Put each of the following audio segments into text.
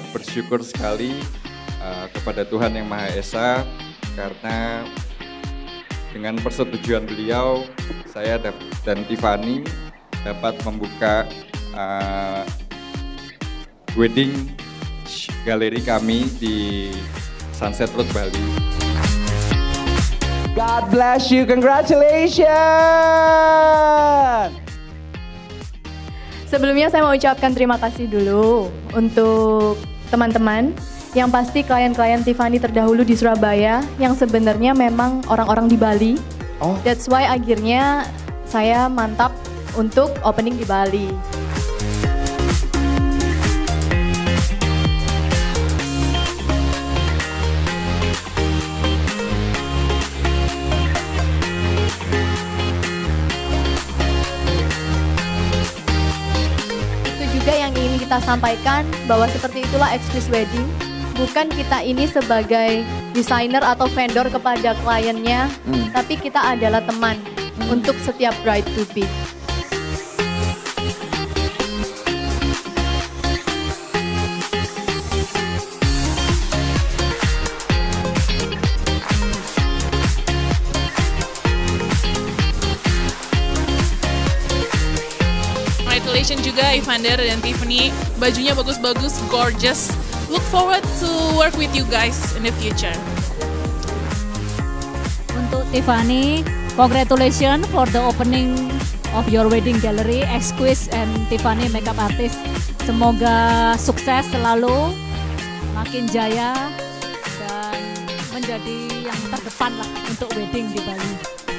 bersyukur sekali kepada Tuhan Yang Maha Esa karena dengan persetujuan beliau, saya dan Tiffany dapat membuka wedding galeri kami di Sunset Road Bali. God bless you, congratulations! Sebelumnya saya mau ucapkan terima kasih dulu untuk teman-teman. Yang pasti klien-klien Tiffany terdahulu di Surabaya yang sebenarnya memang orang-orang di Bali. Oh. That's why akhirnya saya mantap untuk opening di Bali. Itu juga yang ingin kita sampaikan bahwa seperti itulah Exquise Wedding. Bukan kita ini sebagai desainer atau vendor kepada kliennya, tapi kita adalah teman untuk setiap bride to be. Congratulations juga Evander dan Tiffany, bajunya bagus-bagus, gorgeous. Look forward to work with you guys in the future. Untuk Tiffany, congratulations for the opening of your wedding gallery, Exquise and Tiffany Makeup Artist. Semoga sukses selalu, makin jaya, dan menjadi yang terdepan lah untuk wedding di Bali.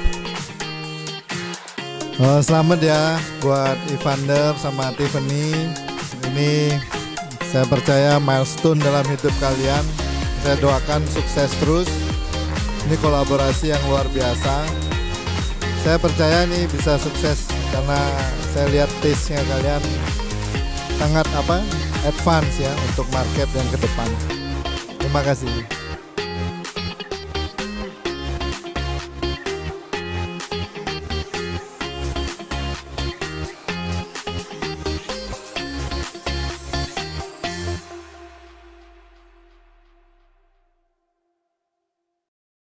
Selamat ya buat Evander sama Tiffany. Ini saya percaya milestone dalam hidup kalian. Saya doakan sukses terus. Ini kolaborasi yang luar biasa. Saya percaya ini bisa sukses karena saya lihat taste-nya kalian sangat advance ya untuk market yang ke depan. Terima kasih.